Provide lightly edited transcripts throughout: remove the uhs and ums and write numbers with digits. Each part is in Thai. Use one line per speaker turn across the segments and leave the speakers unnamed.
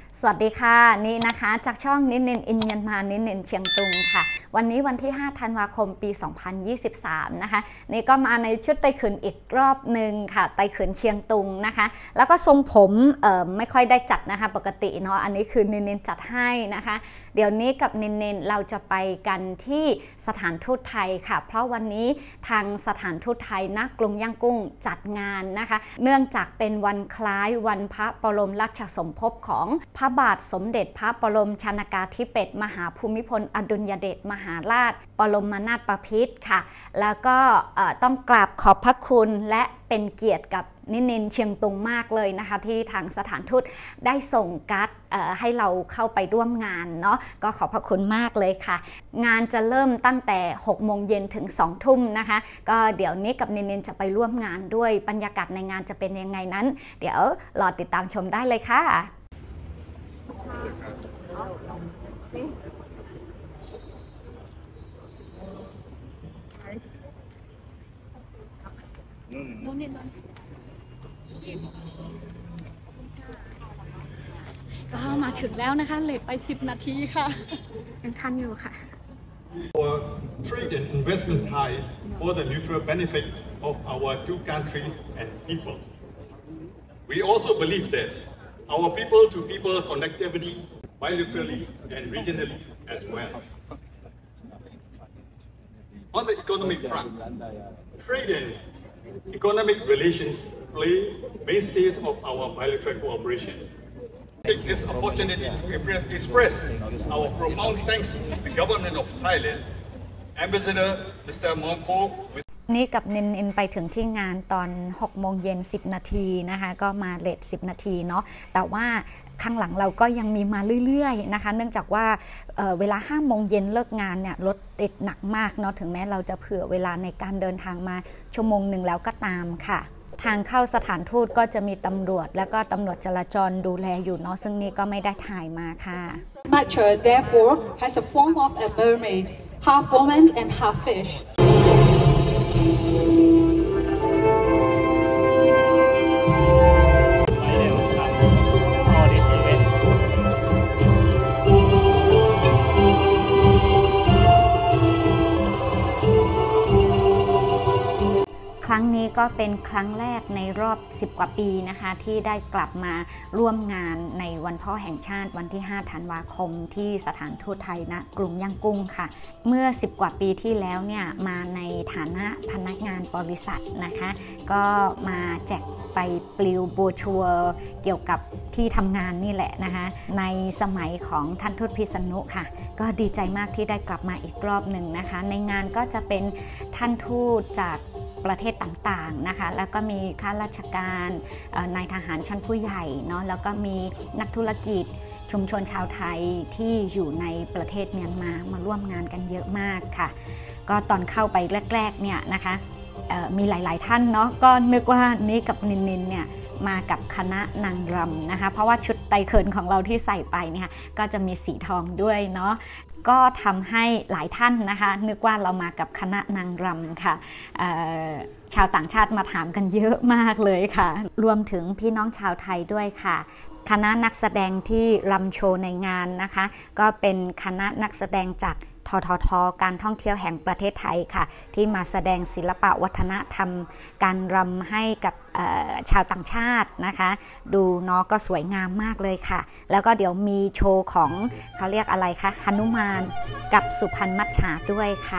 สวัสดีค่ะนี่นะคะจากช่องนินเนนอินเมียนมานินเนนเชียงตุงค่ะวันนี้วันที่5ธันวาคมปี2023นะคะนี่ก็มาในชุดไต้เขินอีกรอบหนึ่งค่ะไต้เขินเชียงตุงนะคะแล้วก็ทรงผมไม่ค่อยได้จัดนะคะปกติเนาะอันนี้คือนินเนนจัดให้นะคะเดี๋ยวนี้กับนินเนนเราจะไปกันที่สถานทูตไทยค่ะเพราะวันนี้ทางสถานทูตไทยณกรุงย่างกุ้งจัดงานนะคะเนื่องจากเป็นวันคล้ายวันพระบรมราชสมภพของพระบาทสมเด็จพระบรมชนกาธิเบศรมหาภูมิพลอดุลยเดชมหาราชบรมนาถบพิตรค่ะแล้วก็ต้องกราบขอบพระคุณและเป็นเกียรติกับนิเนนเชียงตุงมากเลยนะคะที่ทางสถานทูตได้ส่งการ์ดให้เราเข้าไปร่วมงานเนาะก็ขอบพระคุณมากเลยค่ะงานจะเริ่มตั้งแต่6 โมงเย็นถึง2 ทุ่มนะคะก็เดี๋ยวนี้กับนิเนนจะไปร่วมงานด้วยบรรยากาศในงานจะเป็นยังไงนั้นเดี๋ยวรอติดตามชมได้เลยค่ะก็มาถึงแล้วนะคะเลทไป10 นาทีค่ะยังทันอยู่ค่ะ
For trade and investment ties for the mutual benefit of our two countries and people. We also believe that our people-to-people connectivity bilaterally and regionally as well. On the economic front, trade and economic relations play mainstays of our bilateral cooperation. Take this opportunity to express our profound thanks to the government of Thailand, Ambassador Mr. Mongko.
นี่กับนินไปถึงที่งานตอน6 โมงเย็น10 นาทีนะคะก็มาเลท10 นาทีเนาะแต่ว่าข้างหลังเราก็ยังมีมาเรื่อยๆนะคะเนื่องจากว่าเวลา5 โมงเย็นเลิกงานเนี่ยรถติดหนักมากเนาะถึงแม้เราจะเผื่อเวลาในการเดินทางมาชั่วโมงหนึ่งแล้วก็ตามค่ะทางเข้าสถานทูตก็จะมีตำรวจแล้วก็ตำรวจจราจรดูแลอยู่เนาะซึ่งนี่ก็ไม่ได้ถ่ายมาค่ะ
Mature therefore has a form of a mermaid, half woman and half fish.
ครั้งนี้ก็เป็นครั้งแรกในรอบ10 กว่าปีนะคะที่ได้กลับมาร่วมงานในวันพ่อแห่งชาติวันที่5 ธันวาคมที่สถานทูตไทยณกรุงย่างกุ้งค่ะเมื่อ10 กว่าปีที่แล้วเนี่ยมาในฐานะพนักงานบริษัทนะคะก็มาแจกไปปลิวโบชัวเกี่ยวกับที่ทำงานนี่แหละนะคะในสมัยของท่านทูตพิษณุค่ะก็ดีใจมากที่ได้กลับมาอีกรอบหนึ่งนะคะในงานก็จะเป็นท่านทูตจากประเทศต่างๆนะคะแล้วก็มีข้าราชการนายทหารชั้นผู้ใหญ่เนาะแล้วก็มีนักธุรกิจชุมชนชาวไทยที่อยู่ในประเทศเมียนมาร่วมงานกันเยอะมากค่ะก็ตอนเข้าไปแรกๆเนี่ยนะคะมีหลายๆท่านเนาะก็นึกว่านี้กับนินเนี่ยมากับคณะนางรำนะคะเพราะว่าชุดไตเขินของเราที่ใส่ไปเนี่ยก็จะมีสีทองด้วยเนาะก็ทำให้หลายท่านนะคะนึกว่าเรามากับคณะนางรำค่ะชาวต่างชาติมาถามกันเยอะมากเลยค่ะรวมถึงพี่น้องชาวไทยด้วยค่ะคณะนักแสดงที่รำโชว์ในงานนะคะก็เป็นคณะนักแสดงจากททการท่องเที่ยวแห่งประเทศไทยค่ะที่มาแสดงศิลปะวัฒนธรรมการรำให้กับชาวต่างชาตินะคะดูเนาะก็สวยงามมากเลยค่ะแล้วก็เดี๋ยวมีโชว์ของเขาเรียกอะไรคะหนุมานกับสุพรรณมัจฉาด้วยค่ะ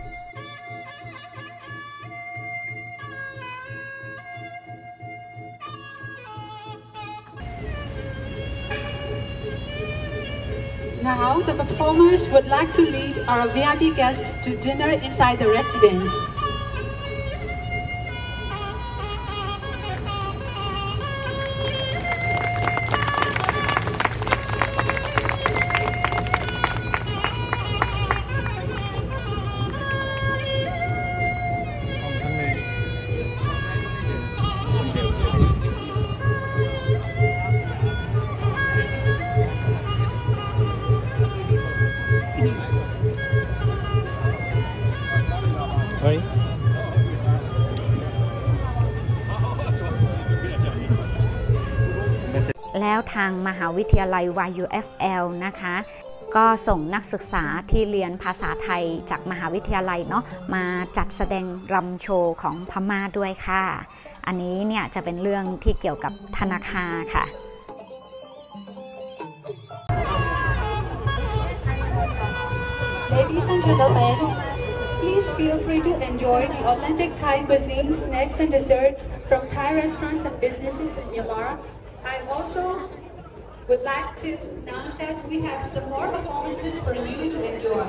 Now the performers would like to lead our VIP guests to dinner inside the residence.
Sorry?
แล้วทางมหาวิทยาลัย YUFL นะคะก็ส่งนักศึกษาที่เรียนภาษาไทยจากมหาวิทยาลัยเนาะมาจัดแสดงรำโชว์ของพม่าด้วยค่ะอันนี้เนี่ยจะเป็นเรื่องที่เกี่ยวกับธนาคารค่ะ
Ladies and gentlemen, please feel free to enjoy the authentic Thai cuisine, snacks and desserts from Thai restaurants and businesses in Myanmar. I also would like to announce that we have some more performances for you to enjoy.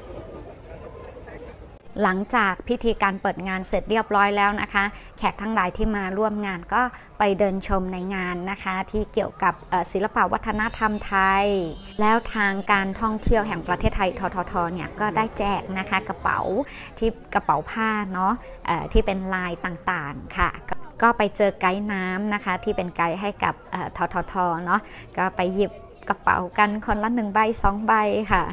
หลังจากพิธีการเปิดงานเสร็จเรียบร้อยแล้วนะคะแขกทั้งหลายที่มาร่วมงานก็ไปเดินชมในงานนะคะที่เกี่ยวกับศิลปวัฒนธรรมไทยแล้วทางการท่องเที่ยวแห่งประเทศไทยทททเนี่ยก็ได้แจกนะคะกระเป๋าผ้าเนาะที่เป็นลายต่างๆค่ะก็ไปเจอไกด์น้ำนะคะที่เป็นไกด์ให้กับทททเนาะก็ไปหยิบกระเป๋ากันคนละ1 ใบ 2 ใบค่ะ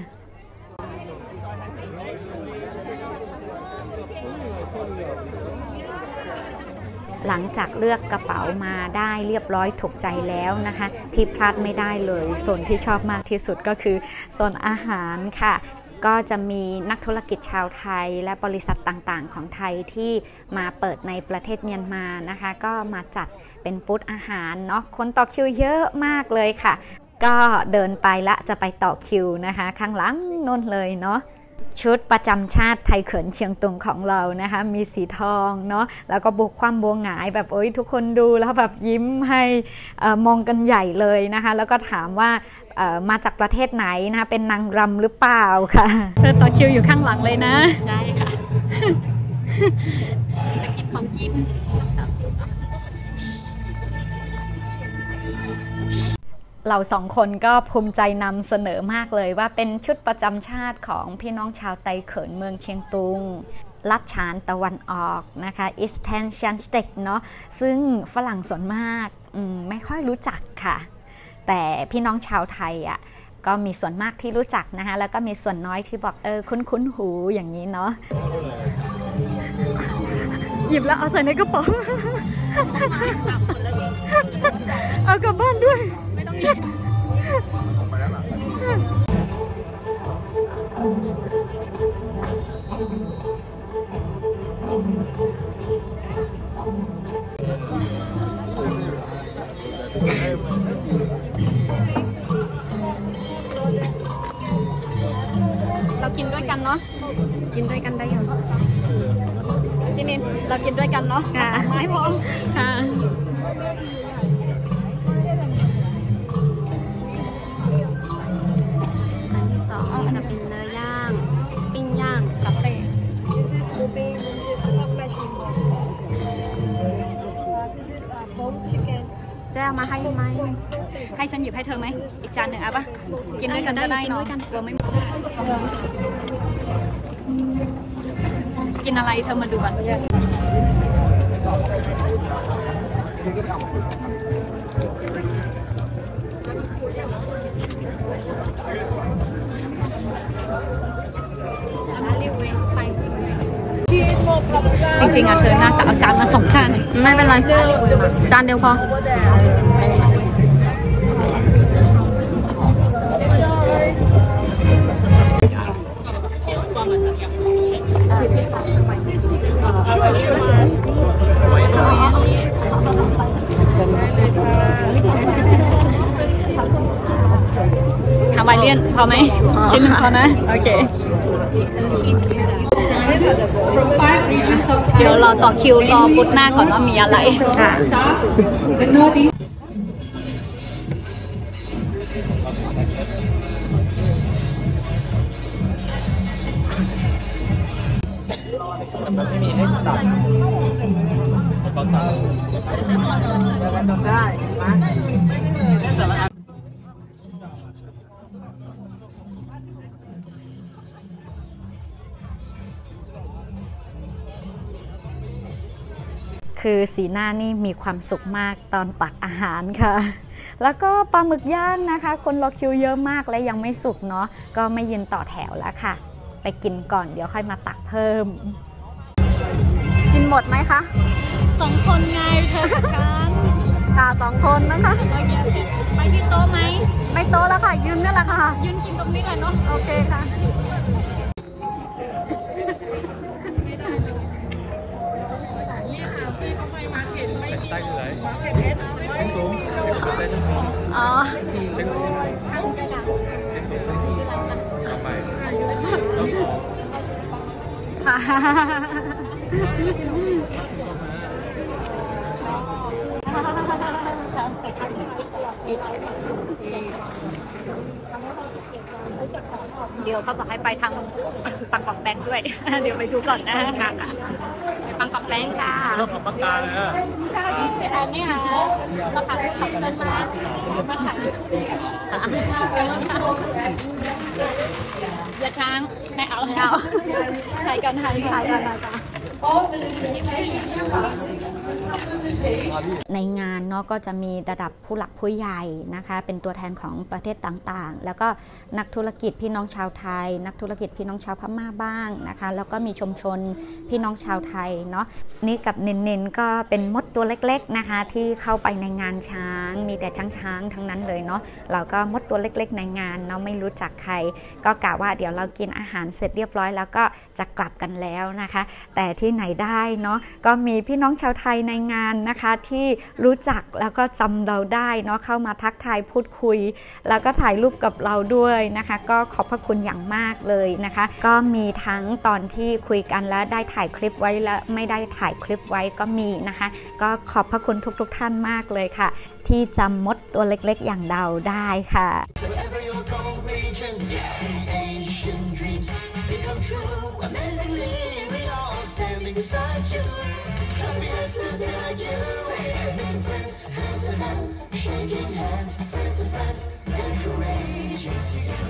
หลังจากเลือกกระเป๋ามาได้เรียบร้อยถูกใจแล้วนะคะที่พลาดไม่ได้เลยโซนที่ชอบมากที่สุดก็คือโซนอาหารค่ะก็จะมีนักธุรกิจชาวไทยและบริษัทต่างๆของไทยที่มาเปิดในประเทศเมียนมานะคะก็มาจัดเป็นบูธอาหารเนาะคนต่อคิวเยอะมากเลยค่ะก็เดินไปละจะไปต่อคิวนะคะข้างหลังนู่นเลยเนาะชุดประจำชาติไทยเขินเชียงตุงของเรานะคะมีสีทองเนาะแล้วก็บุกคว่ำบัวหงายแบบทุกคนดูแล้วแบบยิ้มให้มองกันใหญ่เลยนะคะแล้วก็ถามว่ามาจากประเทศไหนนะคะเป็นนางรำหรือเปล่าค่ะเธอต่อคิวอยู่ข้างหลังเลยนะใช่ค่ะจะกินของกินเราสองคนก็ภูมิใจนำเสนอมากเลยว่าเป็นชุดประจำชาติของพี่น้องชาวไต้เขินเมืองเชียงตุงลัดฉานตะวันออกนะคะ Eastern Shanstech เนาะซึ่งฝรั่งส่วนมากไม่ค่อยรู้จักค่ะแต่พี่น้องชาวไทยอ่ะก็มีส่วนมากที่รู้จักนะคะแล้วก็มีส่วนน้อยที่บอกคุ้นหูอย่างนี้เนาะหยิบแล้วเอาใส่ในกระเป๋าเอากลับบ้านด้วยไม่ต้องหยิบเรากินด้วยกันเนาะกินด้วยกันได้ยังที่นี่เรากินด้วยกันเนาะค่ะไม้พร้อมค่ะอันที่2จะเป็นเนื้อย่างปิ้งย่างสเต็ก This is moving pork machine This is bone chicken จะเอามาให้ไหมให้ฉันหยิบให้เธอไหมอีกจานหนึ่งเอาปะกินด้วยกันได้เนาะกลัวไม่กินอะไรเธอมาดูก่อนจริงๆเธอน่าจะเอาจานมา2 จานไม่เป็นไรจานเดียวพอฮาวายเลียนพอไหมชิ้นหนึ่งพอนะโอเคเดี๋ยวเราต่อคิวรอพุทหน้าก่อนว่ามีอะไรค่ะคือสีหน้านี่มีความสุขมากตอนตักอาหารค่ะแล้วก็ปลาหมึกย่างนะคะคนรอคิวเยอะมากและยังไม่สุกเนาะก็ไม่ยืนต่อแถวแล้วค่ะไปกินก่อนเดี๋ยวค่อยมาตักเพิ่มกินหมดไหมคะ2 คนไงเธอกับฉันค่ะ2 คนนะคะถ่ายยืนนี่แหละค่ะ
ยืนกินตรงนี้แหละเนาะ
โอเคค่ะอ๋อเดี๋ยวเขาบอกให้ไปทางปังกอกแบงด้วย เดี๋ยวไปดูก่อนนะค่ะปังกอกแบงค่ะปังกาเลยอ่ะอันนี้ค่ะมาถ่ายขับเดินมาถ่ายอย่าช้างไม่เอาถ่ายกันถ่ายกันในงานเนาะก็จะมีระดับผู้หลักผู้ใหญ่นะคะเป็นตัวแทนของประเทศต่างๆแล้วก็นักธุรกิจพี่น้องชาวไทยนักธุรกิจพี่น้องชาวพม่าบ้างนะคะแล้วก็มีชุมชนพี่น้องชาวไทยเนาะนี่กับเนนก็เป็นมดตัวเล็กๆนะคะที่เข้าไปในงานช้างมีแต่ช้างทั้งนั้นเลยเนาะเราก็มดตัวเล็กๆในงานเนาะไม่รู้จักใครก็กะว่าเดี๋ยวเรากินอาหารเสร็จเรียบร้อยแล้วก็จะกลับกันแล้วนะคะแต่ที่ไหนได้เนาะก็มีพี่น้องชาวไทยในงานนะคะที่รู้จักแล้วก็จำเราได้เนาะเข้ามาทักทายพูดคุยแล้วก็ถ่ายรูปกับเราด้วยนะคะก็ขอบพระคุณอย่างมากเลยนะคะก็มีทั้งตอนที่คุยกันแล้วได้ถ่ายคลิปไว้และไม่ได้ถ่ายคลิปไว้ก็มีนะคะก็ขอบพระคุณทุกท่านมากเลยค่ะที่จำมดตัวเล็กๆอย่างเราได้ค่ะbeside you, come here to tell you, making friends, hand to hand, shaking hands, friends to friends, encouraging to you.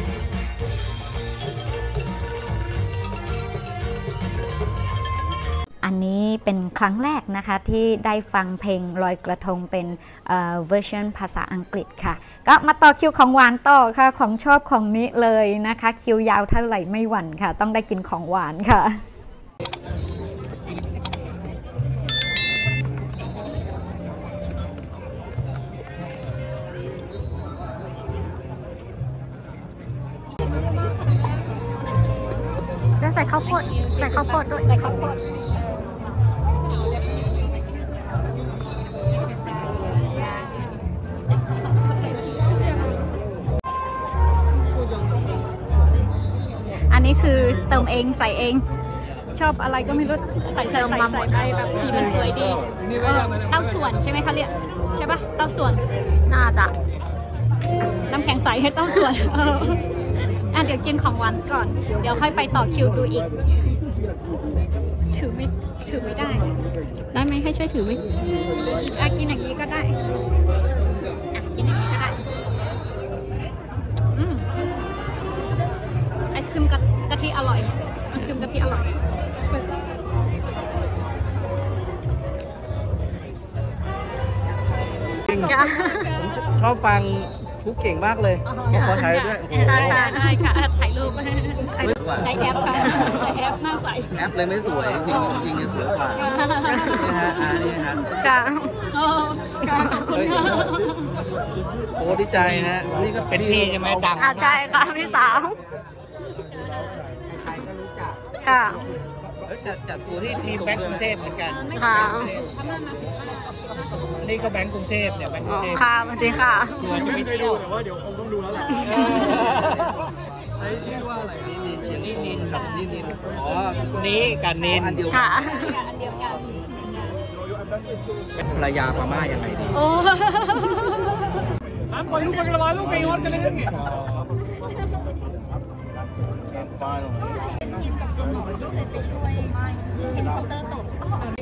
อันนี้เป็นครั้งแรกนะคะที่ได้ฟังเพลงลอยกระทงเป็นเวอร์ชันภาษาอังกฤษค่ะก็มาต่อคิวของหวานต่อค่ะของชอบของนี้เลยนะคะคิวยาวเท่าไหร่ไม่หวั่นค่ะต้องได้กินของหวานค่ะจะใส่ข้าวโพดด้วยใส่ข้าวโพดอันนี้คือเติมเองใส่เองชอบอะไรก็ไม่รู้ใส่ไปแบบสีมันสวยดีเต้าส่วนใช่ไหมคะเรียกใช่ปะเต้าส่วนน่าจะน้ำแข็งใสให้เต้าส่วนเดี๋ยวกินของหวานก่อนเดี๋ยวค่อยไปต่อคิวดูอีกถือไม่ได้ไหมให้ช่วยถือไหมกินอย่างนี้ก็ได้กินอย่างนี้ก็ได้ไอศครีมกะทิอร่อยไอศครีมกะทิอร่อย
ผมชอบฟังผู้เก่งมากเลยขอถ่ายด้วย
ได้ค่ะถ่ายรูปใช้แอปค่ะใช้แอปน่าใส
แอปเลยไม่สวยจริงจะสวยกว่านี่ฮะนี่ฮะ
ค่ะ
ขอบคุณโอ้ดีใจฮะนี่ก็เป็นพี่ใช่ไหมดัง
ใช่ค่ะพี่สาว
ใครก็รู้จัก
ค่ะ
จัดตัวที่ทีมแบงก์กรุงเทพเหมือนกัน
ค่ะ
นี่ก็แบงก์กรุงเทพเนี่ยแบงก์กรุงเทพ
ค่ะสวัสดีค่ะ
ยังไม่ได้ดูแต่ว่าเดี๋ยวคงต้องดูแล้วแหละใช้ชื่อว่าอะไร
นินกับนินอ๋อ
นี้กับนิน
อันเดียว
กัน
เป็นภรรยาพม่ายังไงดี
โอ้
น้ำบอลลูกกระบาลลูกไก่ฮอตจะเล่นทีมกับคุณหมอที่เคยไปช่วยเฮลิคอปเตอร์ตก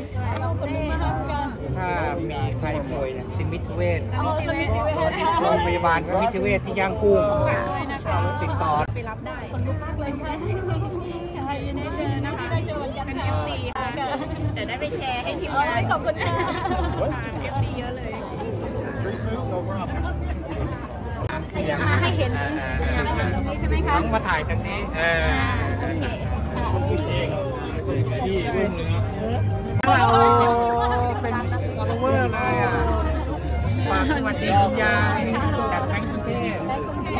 ถ้ามีใครป่วยเนี่ยสมิติเวชโรงพยาบาลสมิติเวชที่ย่างกุ้งติดต่อ
ไปรับได้คนลุกมากเลยค่ะยินดีเจอนะคะได้เจอกันเป็น FC ค่ะแต่ได้ไปแชร์ให้ทีมงานขอบคุณค่ะ FC เยอะเลยให้เห็นตรงนี้ใช่ไหมคะ
ต้องมาถ่ายตรงนี้
พี่รุ่งเลย
โอ้เป็นฟอลโลเวอร์เลยอ่ะฝากสวัสดีคุณยายจากแบงก์กรุงเทพ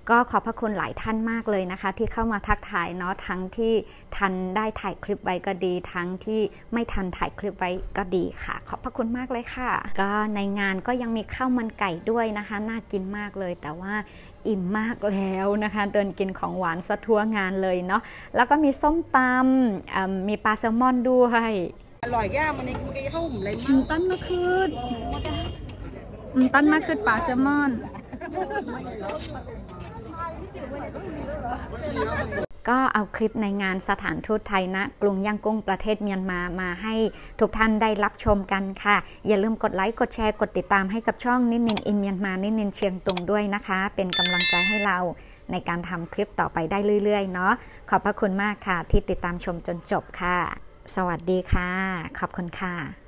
ก็ขอบพระคุณหลายท่านมากเลยนะคะที่เข้ามาทักทายเนาะทั้งที่ทันได้ถ่ายคลิปไว้ก็ดีทั้งที่ไม่ทันถ่ายคลิปไว้ก็ดีค่ะขอบพระคุณมากเลยค่ะก็ในงานก็ยังมีข้าวมันไก่ด้วยนะคะน่ากินมากเลยแต่ว่าอิ่มมากแล้วนะคะเดินกินของหวานซะทั่วงานเลยเนาะแล้วก็มีส้มตำมีปลาแซลมอนด้วย
อร่อยย่ามันนี่กินข้าวหุ่มเลย
ตั้นมะขืดตั้นมะขืดปลาแซลมอน
ก็เอาคลิปในงานสถานทูตไทยณกรุงย่างกุ้งประเทศเมียนมาให้ทุกท่านได้รับชมกันค่ะอย่าลืมกดไลค์กดแชร์กดติดตามให้กับช่องนินนินอินเมียนมานินนินเชียงตุงด้วยนะคะเป็นกำลังใจให้เราในการทำคลิปต่อไปได้เรื่อยๆเนาะขอบพระคุณมากค่ะที่ติดตามชมจนจบค่ะสวัสดีค่ะขอบคุณค่ะ